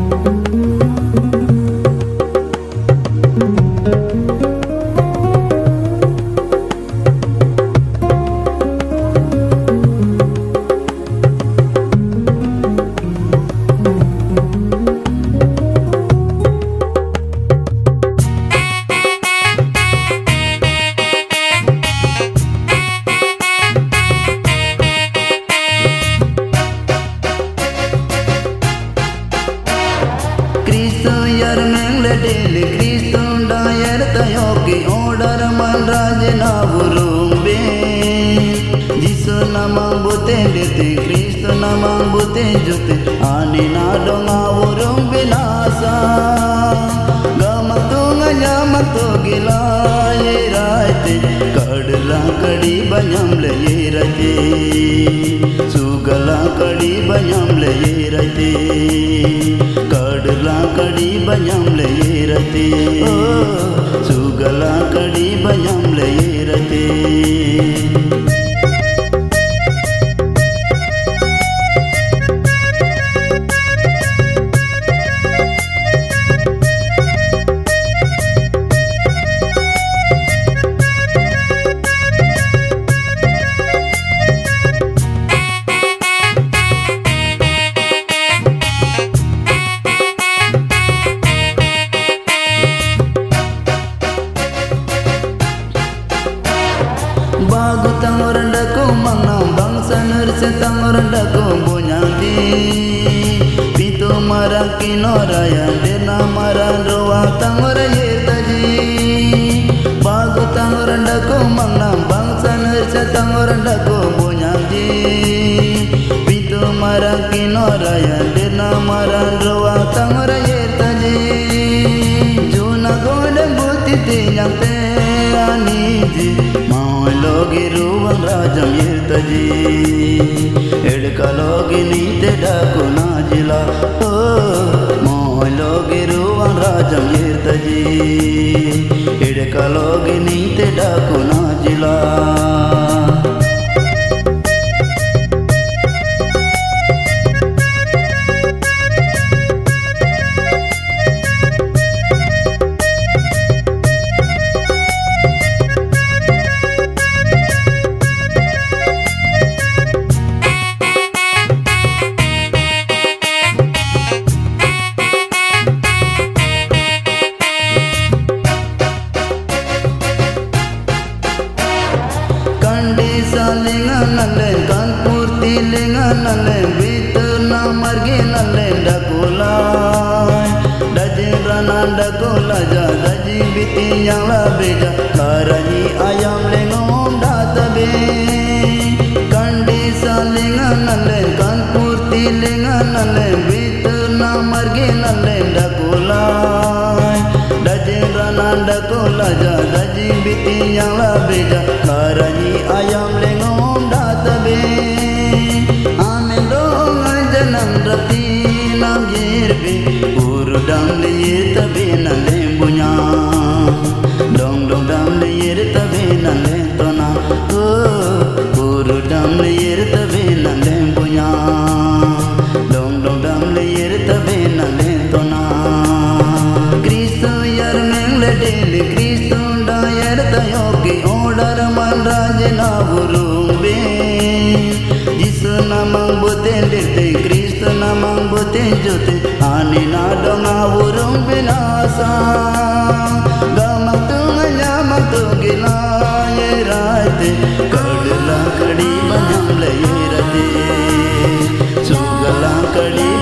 Dele Cristo dayar tayoki order man rajna burumbe Jisu namang bute dete Cristo namang bute jute ani na donga burumbe nasa gamak tu gila ye raite kadla kadi banyam le ye raite sugala kadi banyam le ye raite kadla kadi banyam le ye raite sugala kadi banyam le ye raite Bagu tangorandaku mangnam bangsa nurse tangorandaku bunyanti Pitu maraki noraya dena maran roa tangoraya taji Bagu tangorandaku mangnam bangsa nurse tangorandaku bunyanti Pitu maraki noraya dena maran roa tangoraya taji Juna godem buti tinyang te aniji logi ruang rajam yirtaji edka logi nite dakuna jila moy logi ruang rajam yirtaji edka logi nite dakuna jila Lenganale kanpur ti lenganale bitna marge nale dakulai daje rana dakula ja daji biti yang la beja karani ayam lengom databe kandi sa lenganale kanpur ti lenganale bitna marge nale dakulai daje rana dakula ja daji biti yang la beja karani ayam lengom databe amen dong janam rati nam yerbe urudam le tabe na lembunya dong dong dam le tabe na lentona urudam le tabe na lembunya dong dong dam le tabe na lentona Cristo yar meng le dele Cristo da yar tayoki order man rajna burumbe Jisu namang bute dete Cristo namang bute jute ani na donga burumbe nasa gamak tu gila ye raite kadla kadi banyam le ye raite sugala kadi